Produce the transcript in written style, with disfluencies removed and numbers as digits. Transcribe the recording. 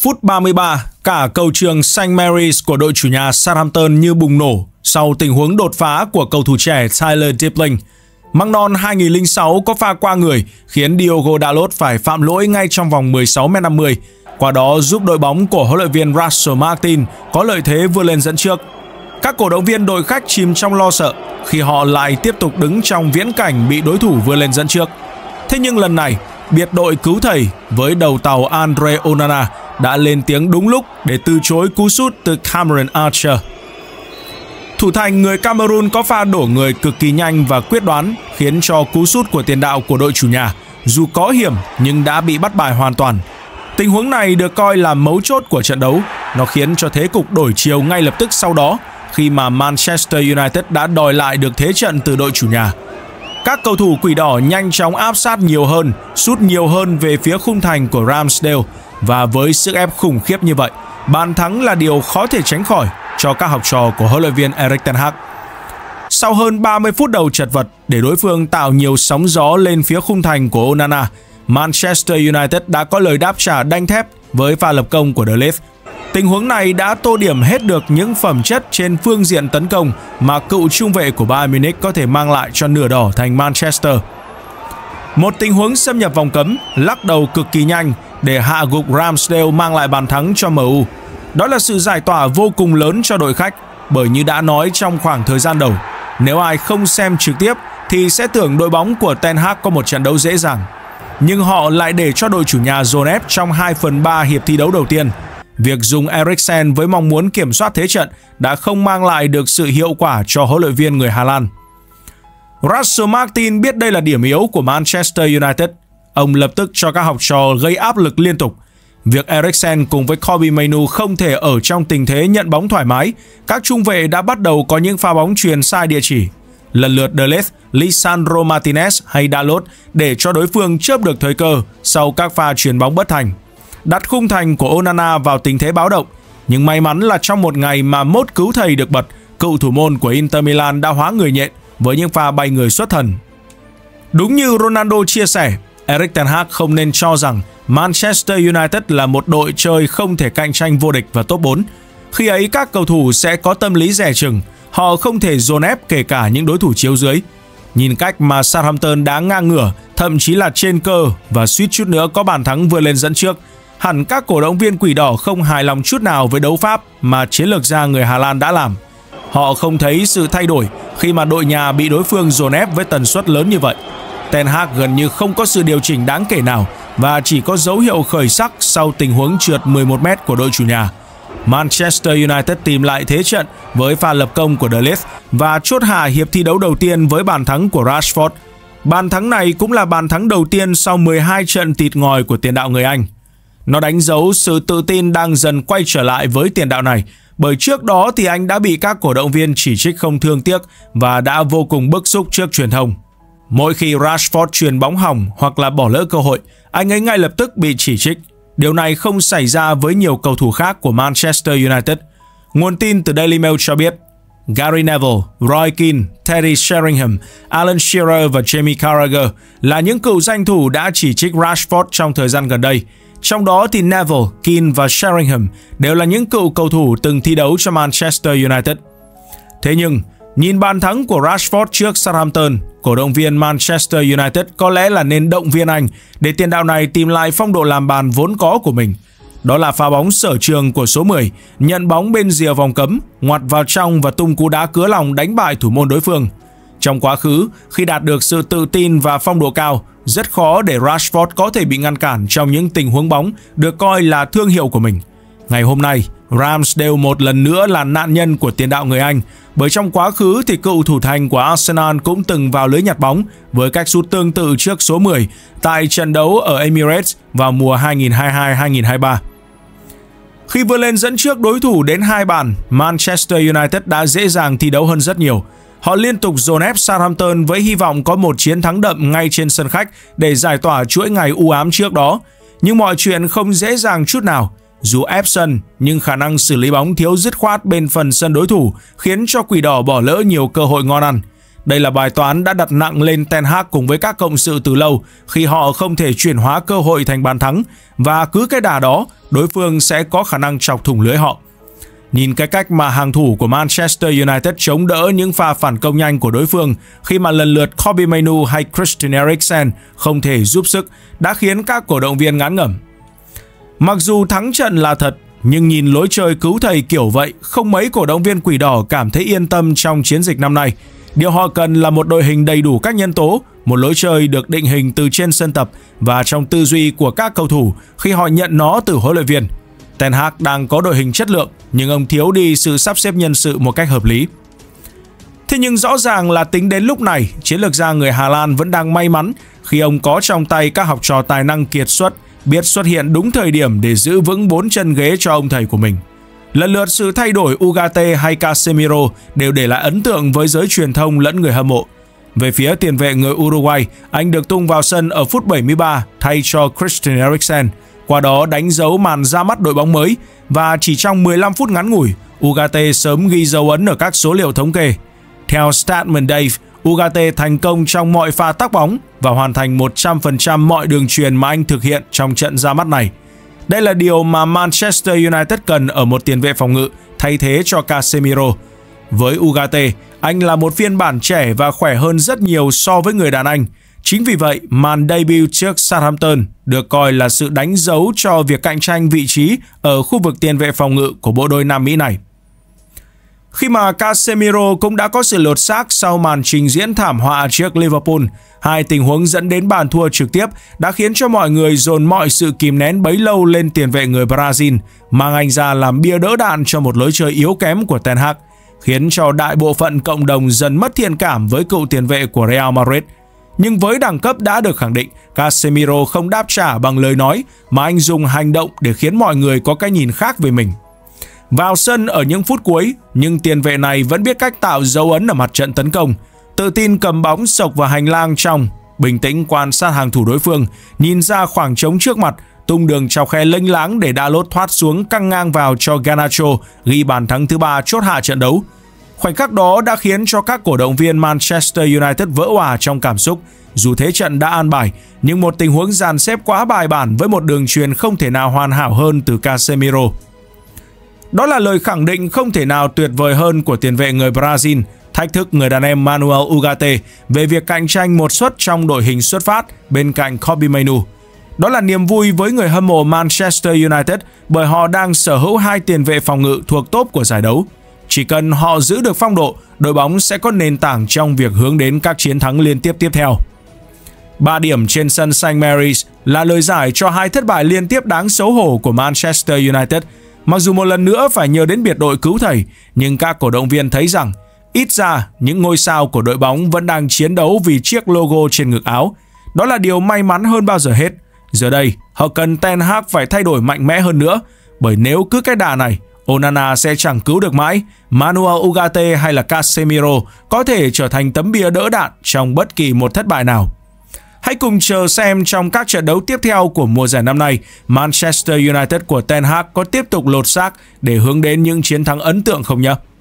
Phút 33, cả cầu trường St. Mary's của đội chủ nhà Southampton như bùng nổ sau tình huống đột phá của cầu thủ trẻ Tyler Dipling. Măng non 2006 có pha qua người khiến Diogo Dalot phải phạm lỗi ngay trong vòng 16m50, qua đó giúp đội bóng của huấn luyện viên Russell Martin có lợi thế vươn lên dẫn trước. Các cổ động viên đội khách chìm trong lo sợ khi họ lại tiếp tục đứng trong viễn cảnh bị đối thủ vươn lên dẫn trước. Thế nhưng lần này, biệt đội cứu thầy với đầu tàu Andre Onana đã lên tiếng đúng lúc để từ chối cú sút từ Cameron Archer. Thủ thành người Cameroon có pha đổ người cực kỳ nhanh và quyết đoán khiến cho cú sút của tiền đạo của đội chủ nhà dù có hiểm nhưng đã bị bắt bài hoàn toàn. Tình huống này được coi là mấu chốt của trận đấu, nó khiến cho thế cục đổi chiều ngay lập tức sau đó khi mà Manchester United đã đòi lại được thế trận từ đội chủ nhà. Các cầu thủ quỷ đỏ nhanh chóng áp sát nhiều hơn, sút nhiều hơn về phía khung thành của Ramsdale và với sức ép khủng khiếp như vậy, bàn thắng là điều khó thể tránh khỏi cho các học trò của huấn luyện viên Erik ten Hag. Sau hơn 30 phút đầu chật vật để đối phương tạo nhiều sóng gió lên phía khung thành của Onana, Manchester United đã có lời đáp trả đanh thép với pha lập công của De Ligt. Tình huống này đã tô điểm hết được những phẩm chất trên phương diện tấn công mà cựu trung vệ của Bayern Munich có thể mang lại cho nửa đỏ thành Manchester. Một tình huống xâm nhập vòng cấm, lắc đầu cực kỳ nhanh để hạ gục Ramsdale mang lại bàn thắng cho MU. Đó là sự giải tỏa vô cùng lớn cho đội khách, bởi như đã nói trong khoảng thời gian đầu, nếu ai không xem trực tiếp thì sẽ tưởng đội bóng của Ten Hag có một trận đấu dễ dàng. Nhưng họ lại để cho đội chủ nhà dồn ép trong 2/3 hiệp thi đấu đầu tiên. Việc dùng Eriksen với mong muốn kiểm soát thế trận đã không mang lại được sự hiệu quả cho huấn luyện viên người Hà Lan. Russell Martin biết đây là điểm yếu của Manchester United. Ông lập tức cho các học trò gây áp lực liên tục. Việc Eriksen cùng với Kobbie Mainoo không thể ở trong tình thế nhận bóng thoải mái, các trung vệ đã bắt đầu có những pha bóng truyền sai địa chỉ. Lần lượt De Ligt, Lisandro Martinez hay Dalot để cho đối phương chớp được thời cơ sau các pha chuyền bóng bất thành. Đặt khung thành của Onana vào tình thế báo động, nhưng may mắn là trong một ngày mà mốt cứu thầy được bật, cựu thủ môn của Inter Milan đã hóa người nhện với những pha bay người xuất thần. Đúng như Ronaldo chia sẻ, Erik ten Hag không nên cho rằng Manchester United là một đội chơi không thể cạnh tranh vô địch và top 4. Khi ấy các cầu thủ sẽ có tâm lý dè chừng, họ không thể dồn ép kể cả những đối thủ chiếu dưới. Nhìn cách mà Southampton đá ngang ngửa, thậm chí là trên cơ và suýt chút nữa có bàn thắng vươn lên dẫn trước, hẳn các cổ động viên quỷ đỏ không hài lòng chút nào với đấu pháp mà chiến lược gia người Hà Lan đã làm. Họ không thấy sự thay đổi khi mà đội nhà bị đối phương dồn ép với tần suất lớn như vậy. Ten Hag gần như không có sự điều chỉnh đáng kể nào và chỉ có dấu hiệu khởi sắc sau tình huống trượt 11m của đội chủ nhà. Manchester United tìm lại thế trận với pha lập công của De Ligt và chốt hạ hiệp thi đấu đầu tiên với bàn thắng của Rashford. Bàn thắng này cũng là bàn thắng đầu tiên sau 12 trận tịt ngòi của tiền đạo người Anh. Nó đánh dấu sự tự tin đang dần quay trở lại với tiền đạo này, bởi trước đó thì anh đã bị các cổ động viên chỉ trích không thương tiếc và đã vô cùng bức xúc trước truyền thông. Mỗi khi Rashford chuyền bóng hỏng hoặc là bỏ lỡ cơ hội, anh ấy ngay lập tức bị chỉ trích. Điều này không xảy ra với nhiều cầu thủ khác của Manchester United. Nguồn tin từ Daily Mail cho biết, Gary Neville, Roy Keane, Teddy Sheringham, Alan Shearer và Jamie Carragher là những cựu danh thủ đã chỉ trích Rashford trong thời gian gần đây. Trong đó thì Neville, Keane và Sheringham đều là những cựu cầu thủ từng thi đấu cho Manchester United. Thế nhưng, nhìn bàn thắng của Rashford trước Southampton, cổ động viên Manchester United có lẽ là nên động viên anh để tiền đạo này tìm lại phong độ làm bàn vốn có của mình. Đó là pha bóng sở trường của số 10, nhận bóng bên rìa vòng cấm, ngoặt vào trong và tung cú đá cứa lòng đánh bại thủ môn đối phương. Trong quá khứ, khi đạt được sự tự tin và phong độ cao, rất khó để Rashford có thể bị ngăn cản trong những tình huống bóng được coi là thương hiệu của mình. Ngày hôm nay, Ramsdale một lần nữa là nạn nhân của tiền đạo người Anh, bởi trong quá khứ thì cựu thủ thành của Arsenal cũng từng vào lưới nhặt bóng với cách sút tương tự trước số 10 tại trận đấu ở Emirates vào mùa 2022-2023. Khi vươn lên dẫn trước đối thủ đến 2 bàn, Manchester United đã dễ dàng thi đấu hơn rất nhiều. Họ liên tục dồn ép Southampton với hy vọng có một chiến thắng đậm ngay trên sân khách để giải tỏa chuỗi ngày u ám trước đó. Nhưng mọi chuyện không dễ dàng chút nào. Dù ép sân, nhưng khả năng xử lý bóng thiếu dứt khoát bên phần sân đối thủ khiến cho Quỷ Đỏ bỏ lỡ nhiều cơ hội ngon ăn. Đây là bài toán đã đặt nặng lên Ten Hag cùng với các cộng sự từ lâu khi họ không thể chuyển hóa cơ hội thành bàn thắng và cứ cái đà đó, đối phương sẽ có khả năng chọc thủng lưới họ. Nhìn cái cách mà hàng thủ của Manchester United chống đỡ những pha phản công nhanh của đối phương khi mà lần lượt Kobbie Mainoo hay Christian Eriksen không thể giúp sức đã khiến các cổ động viên ngán ngẩm. Mặc dù thắng trận là thật, nhưng nhìn lối chơi cứu thầy kiểu vậy, không mấy cổ động viên Quỷ Đỏ cảm thấy yên tâm trong chiến dịch năm nay. Điều họ cần là một đội hình đầy đủ các nhân tố, một lối chơi được định hình từ trên sân tập và trong tư duy của các cầu thủ khi họ nhận nó từ huấn luyện viên. Ten Hag đang có đội hình chất lượng, nhưng ông thiếu đi sự sắp xếp nhân sự một cách hợp lý. Thế nhưng rõ ràng là tính đến lúc này, chiến lược gia người Hà Lan vẫn đang may mắn khi ông có trong tay các học trò tài năng kiệt xuất, biết xuất hiện đúng thời điểm để giữ vững 4 chân ghế cho ông thầy của mình. Lần lượt sự thay đổi Ugarte hay Casemiro đều để lại ấn tượng với giới truyền thông lẫn người hâm mộ. Về phía tiền vệ người Uruguay, anh được tung vào sân ở phút 73 thay cho Christian Eriksen, qua đó đánh dấu màn ra mắt đội bóng mới và chỉ trong 15 phút ngắn ngủi, Ugarte sớm ghi dấu ấn ở các số liệu thống kê. Theo Statman Dave, Ugarte thành công trong mọi pha tác bóng và hoàn thành 100% mọi đường chuyền mà anh thực hiện trong trận ra mắt này. Đây là điều mà Manchester United cần ở một tiền vệ phòng ngự thay thế cho Casemiro. Với Ugarte, anh là một phiên bản trẻ và khỏe hơn rất nhiều so với người đàn anh. Chính vì vậy, màn debut trước Southampton được coi là sự đánh dấu cho việc cạnh tranh vị trí ở khu vực tiền vệ phòng ngự của bộ đôi Nam Mỹ này. Khi mà Casemiro cũng đã có sự lột xác sau màn trình diễn thảm họa trước Liverpool, hai tình huống dẫn đến bàn thua trực tiếp đã khiến cho mọi người dồn mọi sự kìm nén bấy lâu lên tiền vệ người Brazil, mang anh ra làm bia đỡ đạn cho một lối chơi yếu kém của Ten Hag, khiến cho đại bộ phận cộng đồng dần mất thiện cảm với cựu tiền vệ của Real Madrid. Nhưng với đẳng cấp đã được khẳng định, Casemiro không đáp trả bằng lời nói mà anh dùng hành động để khiến mọi người có cái nhìn khác về mình. Vào sân ở những phút cuối, nhưng tiền vệ này vẫn biết cách tạo dấu ấn ở mặt trận tấn công, tự tin cầm bóng sộc vào hành lang trong, bình tĩnh quan sát hàng thủ đối phương, nhìn ra khoảng trống trước mặt, tung đường chọc khe lênh láng để Dalot thoát xuống căng ngang vào cho Garnacho ghi bàn thắng thứ 3 chốt hạ trận đấu. Khoảnh khắc đó đã khiến cho các cổ động viên Manchester United vỡ òa trong cảm xúc. Dù thế trận đã an bài, nhưng một tình huống dàn xếp quá bài bản với một đường chuyền không thể nào hoàn hảo hơn từ Casemiro. Đó là lời khẳng định không thể nào tuyệt vời hơn của tiền vệ người Brazil, thách thức người đàn em Manuel Ugarte về việc cạnh tranh một suất trong đội hình xuất phát bên cạnh Kobbie Mainoo. Đó là niềm vui với người hâm mộ Manchester United bởi họ đang sở hữu hai tiền vệ phòng ngự thuộc top của giải đấu. Chỉ cần họ giữ được phong độ, đội bóng sẽ có nền tảng trong việc hướng đến các chiến thắng liên tiếp tiếp theo. 3 điểm trên sân St. Mary's là lời giải cho hai thất bại liên tiếp đáng xấu hổ của Manchester United. Mặc dù một lần nữa phải nhờ đến biệt đội cứu thầy, nhưng các cổ động viên thấy rằng ít ra những ngôi sao của đội bóng vẫn đang chiến đấu vì chiếc logo trên ngực áo. Đó là điều may mắn hơn bao giờ hết. Giờ đây, họ cần Ten Hag phải thay đổi mạnh mẽ hơn nữa, bởi nếu cứ cái đà này, Onana sẽ chẳng cứu được mãi. Manuel Ugarte hay là Casemiro có thể trở thành tấm bia đỡ đạn trong bất kỳ một thất bại nào. Hãy cùng chờ xem trong các trận đấu tiếp theo của mùa giải năm nay, Manchester United của Ten Hag có tiếp tục lột xác để hướng đến những chiến thắng ấn tượng không nhé.